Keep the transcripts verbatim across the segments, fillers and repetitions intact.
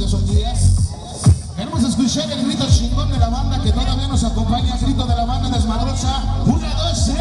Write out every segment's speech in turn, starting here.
esos días. Queremos escuchar el grito chingón de la banda que todavía nos acompaña, el grito de la banda desmadrosa. Una, dos, tres.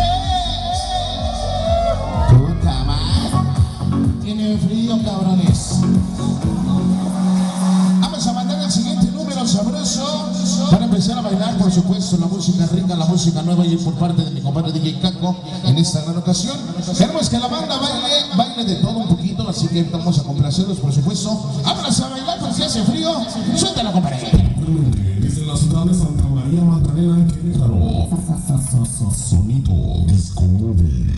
Puta madre. Tiene frío, cabrones. Vamos a mandar el siguiente número sabroso para empezar a bailar, por supuesto, la música rica, la música nueva, y por parte de mi compadre D J Caco en esta gran ocasión. Queremos que la banda baile, baile de todo un poquito, así que vamos a complacerlos, por supuesto. Vámonos a bailar porque hace frío. Suéltala, compadre. Desde la ciudad de Santa María Magdalena, en Querétaro. Sonido Disco Móvil.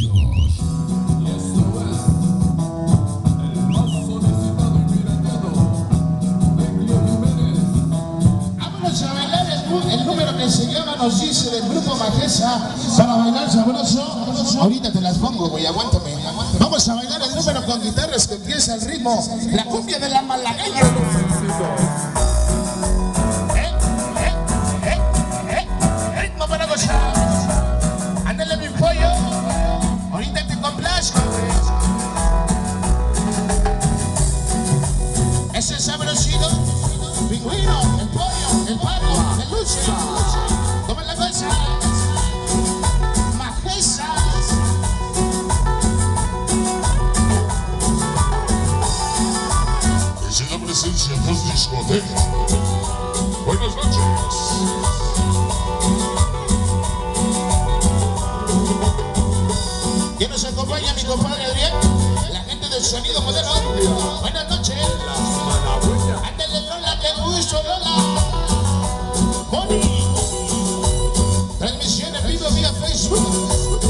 El número que se llama nos dice del grupo Majesa para bailar sabroso. Ahorita te las pongo, güey, aguántame. Vamos a bailar el número con guitarras que empieza el ritmo, la cumbia de la malagueña. Eh, eh, eh, eh, ritmo para gozar. Ándale mi pollo, ahorita te complazco, güey. Ese sabrosito, pingüino, el pollo, el palo, el luce. ¿Cómo es la cosa? Majesa. Es en la presencia de dos discotecas. Buenas noches. ¿Quién nos acompaña? Mi compadre Adrián, la gente del sonido moderno. Buenas noches. Ándale, Lola, qué gusto, Lola. Boni. Transmisión en vivo vía Facebook.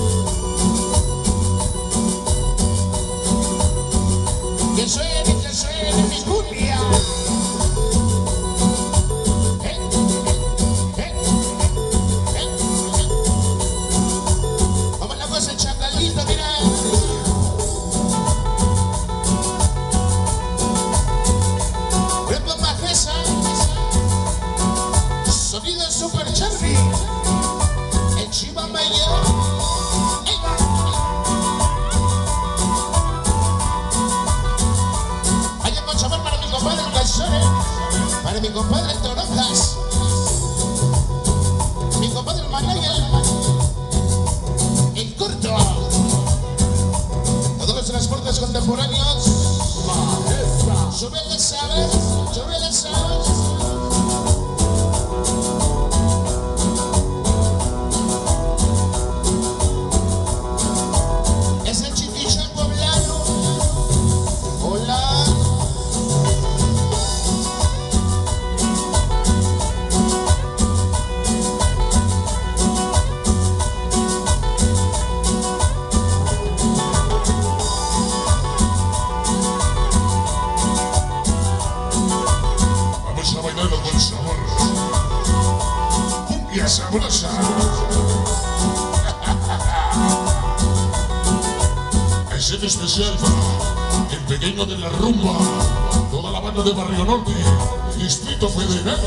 Que suene, que suene mis cumbias. Eh, eh, eh, eh. ¿Cómo es la cosa, chacalito? Mira. Grupo Majesa. Sonido Super Charlie. El Chiva Mayor. ¡Ey! Vaya con sabor para mi compadre Calzone, para mi compadre Torojas, mi compadre Manaya, el Curto, todos los transportes contemporáneos. Súbele, sabes, súbele, sabes. Sabrosa. Es en especial para el pequeño de la rumba, toda la banda de Barrio Norte, Distrito Federal.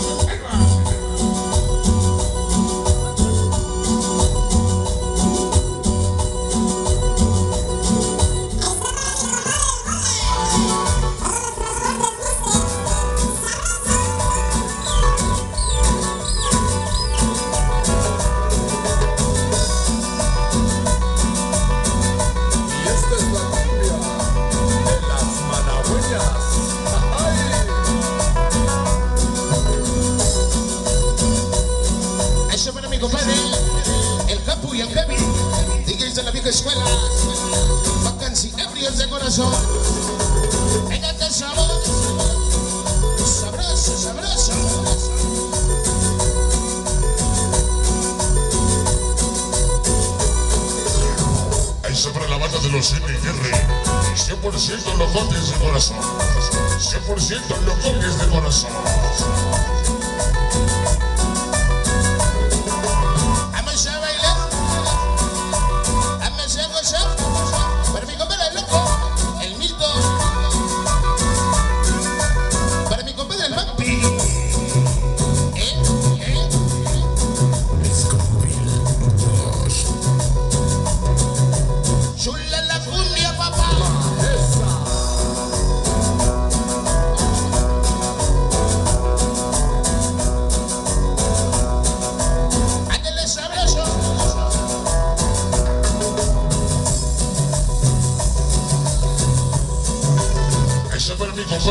Escuela, vacancy ebrios de corazón. Pégate sabor, sabroso, sabroso. Ahí sobre la banda de los N R, cien por ciento locotes de corazón, cien por ciento locotes de corazón. Para mi compadre el loco, el Milton. Para mi compadre el Vampi. ¿Eh? ¿Eh? Chula la cumbia, papá.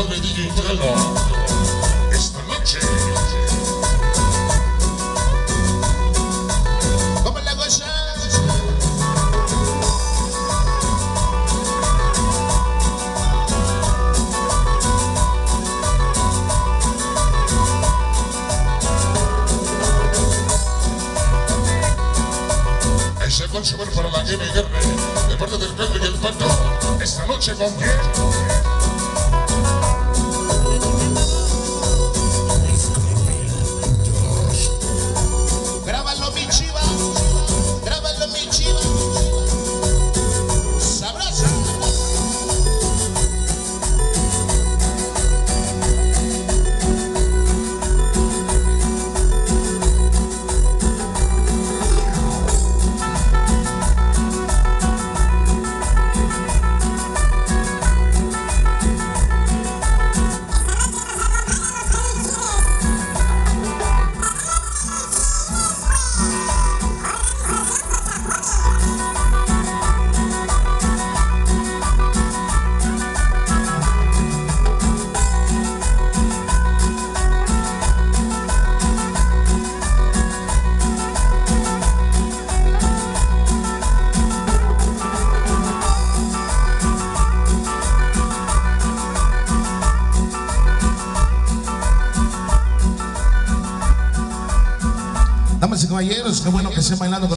compadre D J Caco. Esta noche. ¿Cómo la cosa? Se va a subir para la G M R de parte del Caldo y el Pato. Esta noche con quién. Grábalo mi chiva, grábalo mi chiva. Sabrosa. Damas y caballeros, qué bueno que estén bailando con